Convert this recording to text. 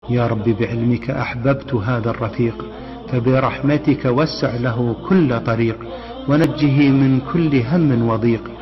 يا رب بعلمك أحببت هذا الرفيق، فبرحمتك وسع له كل طريق، ونجه من كل هم وضيق.